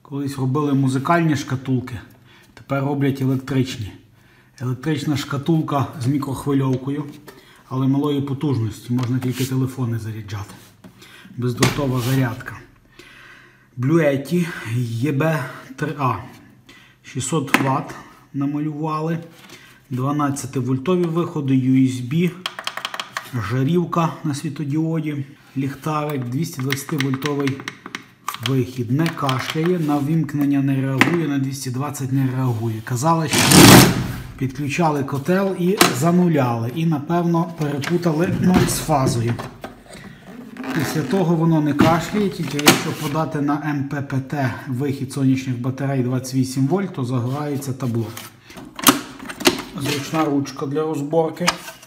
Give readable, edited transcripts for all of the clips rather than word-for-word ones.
Колись робили музикальні шкатулки, тепер роблять електричні. Електрична шкатулка з мікрохвильовкою, але малої потужності, можна тільки телефони заряджати. Бездротова зарядка. Bluetti EB3A. 600 Вт намалювали. 12 вольтові виходи, USB, жарівка на світодіоді, ліхтарик, 220 вольтовий вихід. Не кашляє, на вимкнення не реагує, на 220 не реагує. Казали, що підключали котел і зануляли. І, напевно, перепутали 0 з фазою. Після того воно не кашляє, тільки якщо подати на МППТ вихід сонячних батарей 28 вольт, то загорається табло. Зручна ручка для розборки.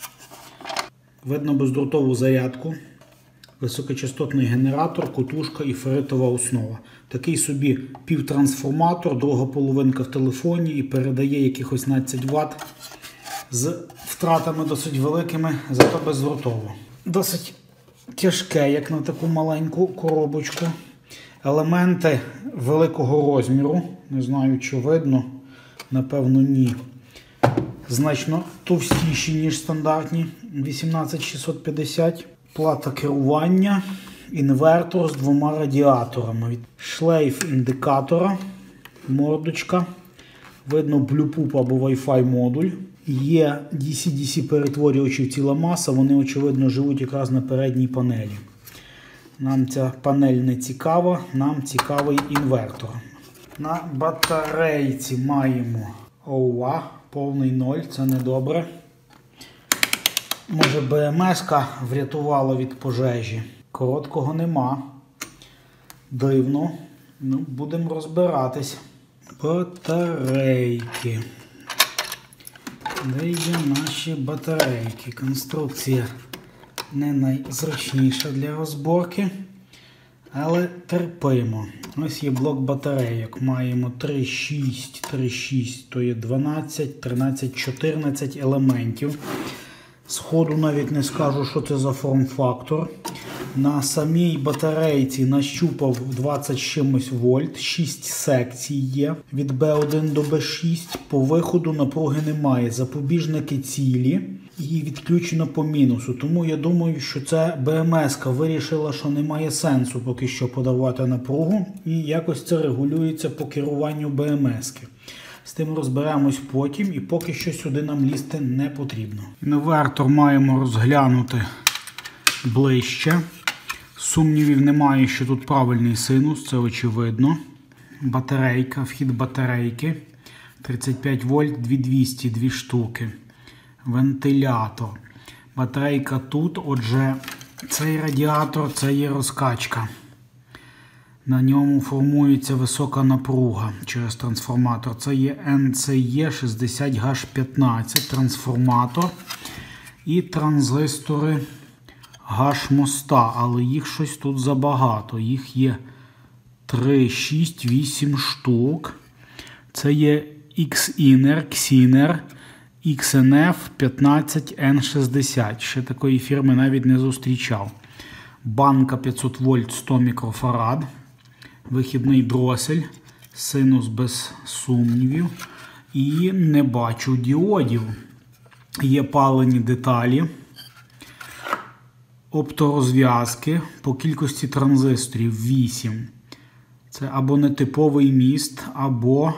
Видно бездротову зарядку. Високочастотний генератор, котушка і ферритова основа. Такий собі півтрансформатор, друга половинка в телефоні і передає якихось 12 Вт з втратами досить великими, зато бездротово. Досить тяжке, як на таку маленьку коробочку. Елементи великого розміру. Не знаю, чи видно. Напевно, ні. Значно товстіші, ніж стандартні 18650. Плата керування, інвертор з 2 радіаторами. Шлейф індикатора, мордочка. Видно Bluetooth або Wi-Fi модуль. Є DC-DC перетворювачів ціла маса, вони, очевидно, живуть якраз на передній панелі. Нам ця панель не цікава, нам цікавий інвертор. На батарейці маємо ОУА, повний 0, це недобре. Може, БМС-ка врятувала від пожежі. Короткого нема. Дивно. Ну, будемо розбиратись. Батарейки. Де є наші батарейки? Конструкція не найзручніша для розборки, але терпимо. Ось є блок батарейок. Маємо 3,6, то є 12, 13, 14 елементів. Сходу навіть не скажу, що це за форм-фактор. На самій батарейці нащупав 20 з чимось вольт, 6 секцій є, від B1 до B6. По виходу напруги немає, запобіжники цілі і відключено по мінусу. Тому я думаю, що це БМС-ка вирішила, що немає сенсу поки що подавати напругу. І якось це регулюється по керуванню БМС-ки. З тим розберемось потім, і поки що сюди нам лізти не потрібно. Інвертор маємо розглянути ближче. Сумнівів немає, що тут правильний синус, це очевидно. Батарейка, вхід батарейки. 35 вольт, 2200, 2 штуки. Вентилятор. Батарейка тут, отже, цей радіатор, це є розкачка. На ньому формується висока напруга через трансформатор. Це є NCE 60H15 трансформатор і транзистори H-моста, але їх щось тут забагато. Їх є 3, 6, 8 штук. Це є Xener XNF 15N60. Ще такої фірми навіть не зустрічав. Банка 500 вольт 100 мікрофарад. Вихідний дросель, синус без сумнівів. І не бачу діодів. Є палені деталі. Опторозв'язки по кількості транзисторів 8. Це або нетиповий міст, або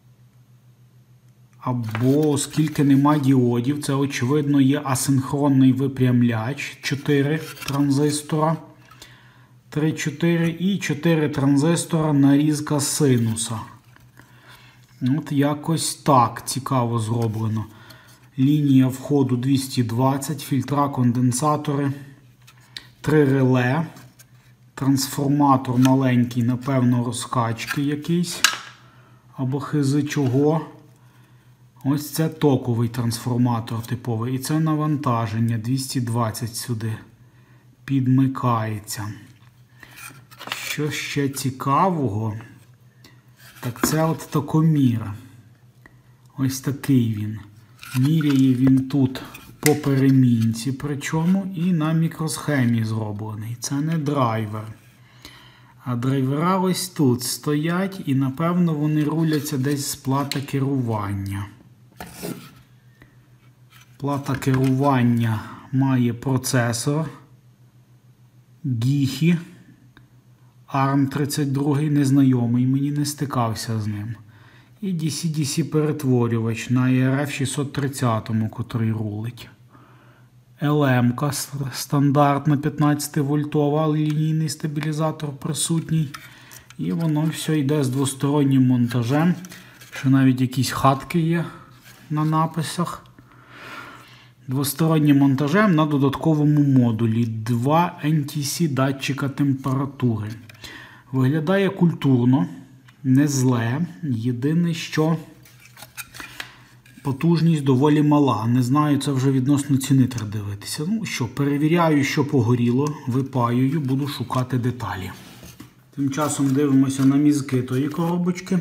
оскільки нема діодів, це очевидно є асинхронний випрямляч. 4 транзистора. 3-4 і 4 транзистора нарізка синуса. От якось так цікаво зроблено. Лінія входу 220, фільтра, конденсатори, 3 реле, трансформатор маленький, напевно, розкачки якийсь, або хизи чого. Ось це токовий трансформатор типовий. І це навантаження 220 сюди підмикається. Що ще цікавого, так це от токомір. Ось такий він. Міряє він тут по перемінці, причому і на мікросхемі зроблений. Це не драйвер. А драйвера ось тут стоять і, напевно, вони руляться десь з плати керування. Плата керування має процесор Гіхі ARM32, незнайомий, мені не стикався з ним. І DC-DC перетворювач на ERF630, котрий рулить. LM-ка стандартна 15-вольтова, лінійний стабілізатор присутній. І воно все йде з двостороннім монтажем. Ще навіть якісь хатки є на написах. Двостороннім монтажем на додатковому модулі. 2 NTC датчика температури. Виглядає культурно, не зле. Єдине, що потужність доволі мала. Не знаю, це вже відносно ціни треба дивитися. Ну що, перевіряю, що погоріло, випаюю, буду шукати деталі. Тим часом дивимося на мізки тої коробочки.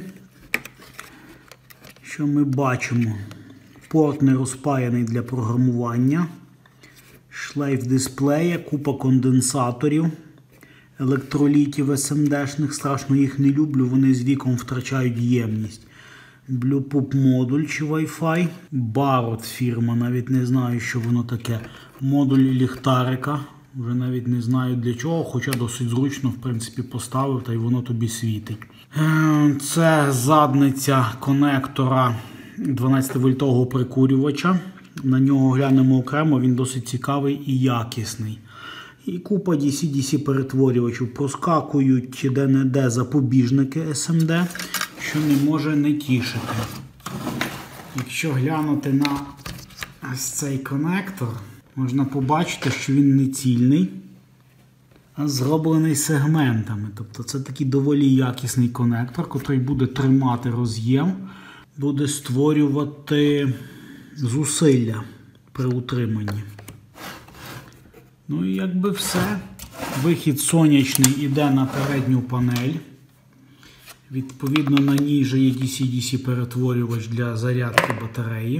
Що ми бачимо? Порт не розпаяний для програмування. Шлейф дисплея, купа конденсаторів, електролітів SMD-шних. Страшно їх не люблю, вони з віком втрачають ємність. Bluetooth модуль чи Wi-Fi. Barot фірма, навіть не знаю, що воно таке. Модуль ліхтарика. Вже навіть не знаю для чого, хоча досить зручно, в принципі, поставив, та й воно тобі світить. Це задниця конектора 12-вольтового прикурювача. На нього глянемо окремо, він досить цікавий і якісний. І купа DC-DC перетворювачів. Проскакують де-не-де запобіжники SMD, що не може не тішити. Якщо глянути на ось цей конектор, можна побачити, що він не цільний, а зроблений сегментами. Тобто це такий доволі якісний конектор, який буде тримати роз'єм, буде створювати зусилля при утриманні. Ну і якби все. Вихід сонячний іде на передню панель. Відповідно, на ній же є DC-DC перетворювач для зарядки батареї.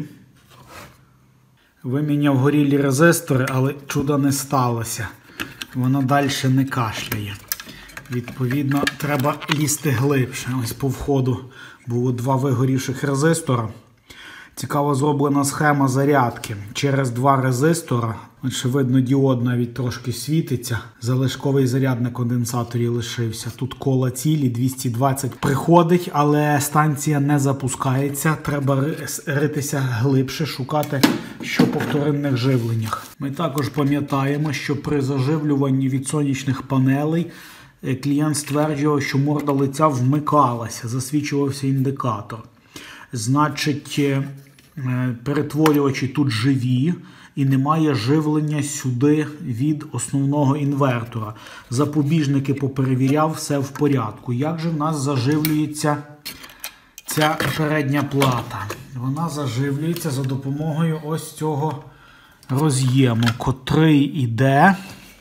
Виміняв горілі резистори, але чуда не сталося. Вона далі не кашляє. Відповідно, треба лізти глибше. Ось по входу було 2 вигорівших резистора. Цікаво зроблена схема зарядки. Через 2 резистора, очевидно, діод навіть трошки світиться. Залишковий заряд на конденсаторі лишився. Тут кола цілі, 220 приходить, але станція не запускається. Треба ритися глибше, шукати, що по вторинних живленнях. Ми також пам'ятаємо, що при заживлюванні від сонячних панелей клієнт стверджував, що морда лиця вмикалася, засвічувався індикатор. Значить, перетворювачі тут живі і немає живлення сюди від основного інвертора. Запобіжники поперевіряв, все в порядку. Як же в нас заживлюється ця передня плата? Вона заживлюється за допомогою ось цього роз'єму, котрий іде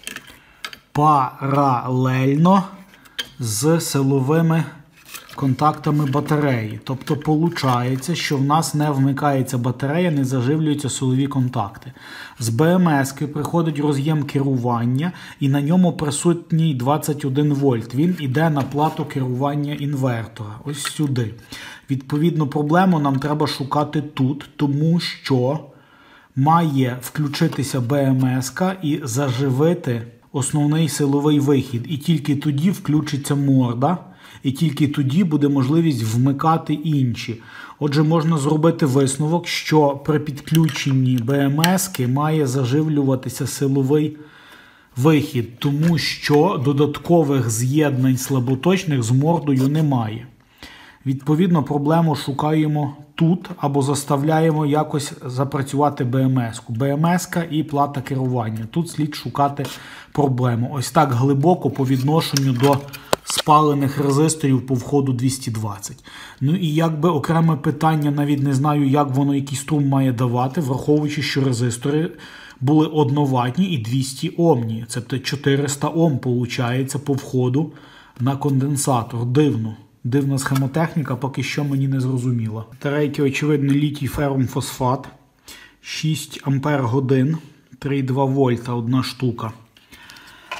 паралельно з силовими контактами батареї. Тобто, виходить, що в нас не вмикається батарея, не заживлюються силові контакти. З БМС-ки приходить роз'єм керування і на ньому присутній 21 вольт. Він іде на плату керування інвертора. Ось сюди. Відповідно, проблему нам треба шукати тут, тому що має включитися БМС-ка і заживити основний силовий вихід. І тільки тоді включиться морда. І тільки тоді буде можливість вмикати інші. Отже, можна зробити висновок, що при підключенні БМС-ки має заживлюватися силовий вихід, тому що додаткових з'єднань слаботочних з мордою немає. Відповідно, проблему шукаємо тут або заставляємо якось запрацювати БМС-ку. БМС-ка і плата керування. Тут слід шукати проблему. Ось так глибоко по відношенню до спалених резисторів по входу 220. Ну і якби окреме питання, навіть не знаю, як воно який струм має давати, враховуючи, що резистори були одноватні і 200 омні. Це 400 Ом виходить по входу на конденсатор. Дивно. Дивна схемотехніка, поки що мені не зрозуміла. Батарейки, очевидно, літій ферум-фосфат. 6 Ампер-годин, 3,2 вольта одна штука.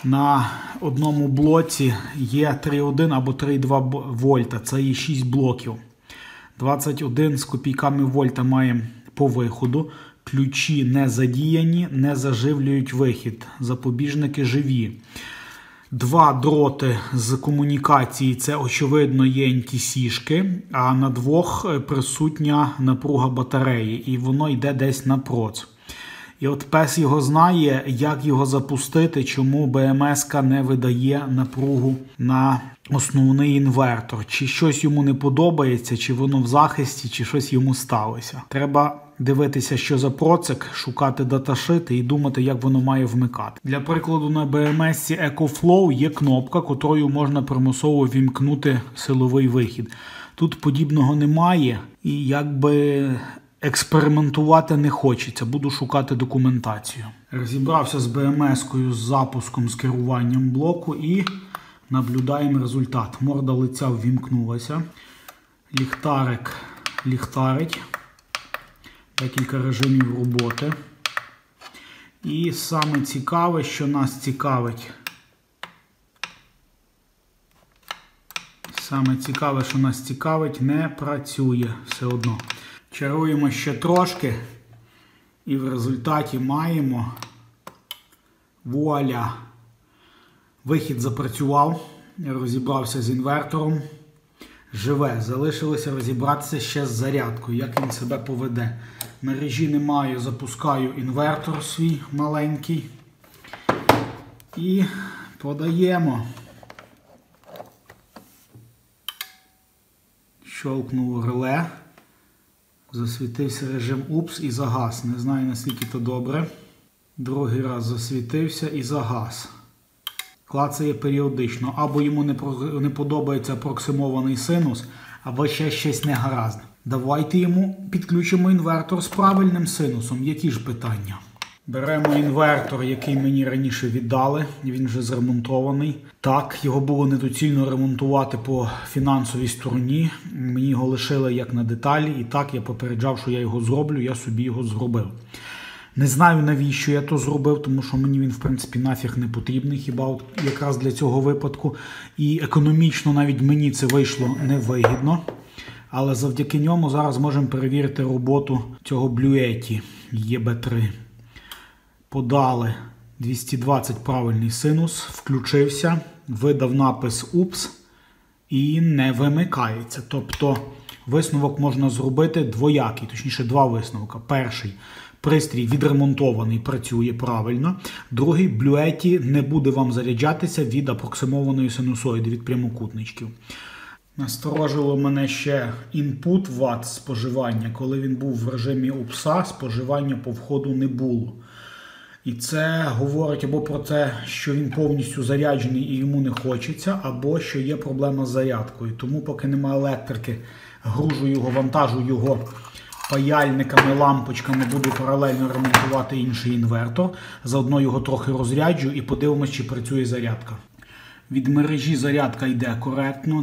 на одному блоці є 3,1 або 3,2 вольта. Це є 6 блоків. 21 з копійками вольта має по виходу. Ключі не задіяні, не заживлюють вихід. Запобіжники живі. 2 дроти з комунікації, це, очевидно, є NTC-шки, а на 2 присутня напруга батареї, і воно йде десь на проц. І от пес його знає, як його запустити, чому БМС-ка не видає напругу на основний інвертор. Чи щось йому не подобається, чи воно в захисті, чи щось йому сталося. Треба дивитися, що за процик, шукати даташити і думати, як воно має вмикати. Для прикладу, на БМС-ці EcoFlow є кнопка, котрою можна примусово вімкнути силовий вихід. Тут подібного немає, і якби експериментувати не хочеться, буду шукати документацію. Розібрався з БМС-кою, з запуском, з керуванням блоку і наблюдаємо результат. Морда лиця ввімкнулася, ліхтарик ліхтарить, декілька режимів роботи. І саме цікаве, що нас цікавить, не працює все одно. Чаруємо ще трошки і в результаті маємо вуаля. Вихід запрацював, розібрався з інвертором. Живе. Залишилося розібратися ще з зарядкою, як він себе поведе. Мережі немає, запускаю інвертор свій маленький і подаємо. Щолкнув реле. Засвітився режим УПС і загас. Не знаю, наскільки то добре. Другий раз засвітився і загас. Клацає періодично. Або йому не подобається апроксимований синус, або ще щось не гаразд. Давайте йому підключимо інвертор з правильним синусом. Які ж питання? Беремо інвертор, який мені раніше віддали. Він вже зремонтований. Так, його було недоцільно ремонтувати по фінансовій стороні. Мені його лишили як на деталі. І так, я попереджав, що я його зроблю. Я собі його зробив. Не знаю, навіщо я то зробив, тому що мені він, в принципі, нафіг не потрібний, хіба от якраз для цього випадку. І економічно навіть мені це вийшло невигідно. Але завдяки ньому зараз можемо перевірити роботу цього Bluetti EB3. Подали 220 правильний синус, включився, видав напис «УПС» і не вимикається. Тобто висновок можна зробити двоякий, точніше два висновки. Перший. Пристрій відремонтований, працює правильно. Другий, Bluetti не буде вам заряджатися від апроксимованої синусоїди, від прямокутничків. Насторожило мене ще інпут ватт споживання. Коли він був в режимі УПСа, споживання по входу не було. І це говорить або про те, що він повністю заряджений і йому не хочеться, або що є проблема з зарядкою. Тому поки немає електрики, гружу його, вантажу його паяльниками, лампочками, буду паралельно ремонтувати інший інвертор. Заодно його трохи розряджу і подивимось, чи працює зарядка. Від мережі зарядка йде коректно,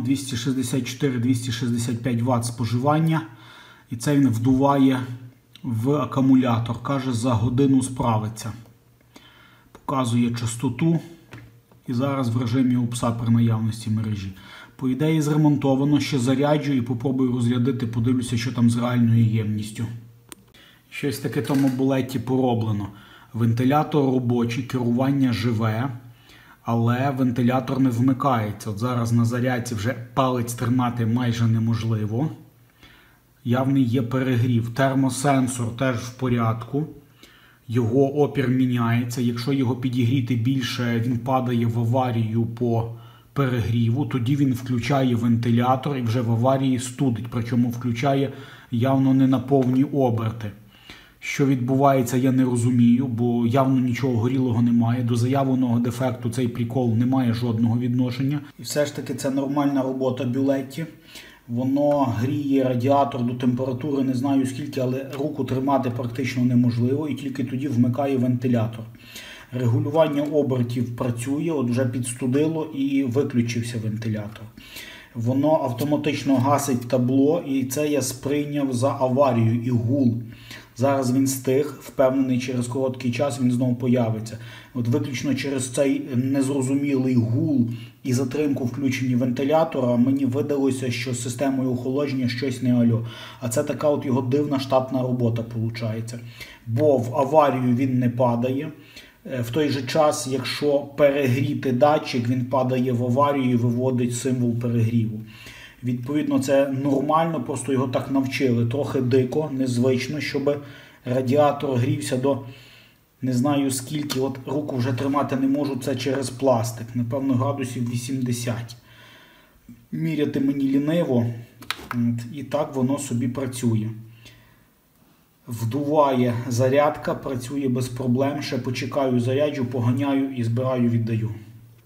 264-265 Вт споживання. І це він вдуває в акумулятор. Каже, за годину справиться. Показує частоту. І зараз в режимі УПСа при наявності мережі. По ідеї зремонтовано, ще заряджу і попробую розрядити, подивлюся, що там з реальною ємністю. Щось таке тому Bluetti пороблено. Вентилятор робочий, керування живе, але вентилятор не вмикається. От зараз на зарядці вже палець тримати майже неможливо. Явний є перегрів. Термосенсор теж в порядку. Його опір міняється. Якщо його підігріти більше, він падає в аварію по перегріву. Тоді він включає вентилятор і вже в аварії студить. Причому включає явно не на повні оберти. Що відбувається, я не розумію, бо явно нічого горілого немає. До заявленого дефекту цей прикол не має жодного відношення. І все ж таки це нормальна робота Bluetti. Воно гріє радіатор до температури, не знаю скільки, але руку тримати практично неможливо. І тільки тоді вмикає вентилятор. Регулювання обертів працює, от вже підстудило і виключився вентилятор. Воно автоматично гасить табло, і це я сприйняв за аварію і гул. Зараз він стих, впевнений, через короткий час він знову появиться. От виключно через цей незрозумілий гул і затримку включення вентилятора мені видалося, що з системою охолодження щось не альо. А це така от його дивна штатна робота виходить. Бо в аварію він не падає. В той же час, якщо перегріти датчик, він падає в аварію і виводить символ перегріву. Відповідно, це нормально, просто його так навчили. Трохи дико, незвично, щоб радіатор грівся до не знаю скільки, от руку вже тримати не можу, це через пластик, напевно, градусів 80. Міряти мені ліниво, і так воно собі працює. Вдуває зарядка, працює без проблем, ще почекаю, заряджу, поганяю і збираю, віддаю.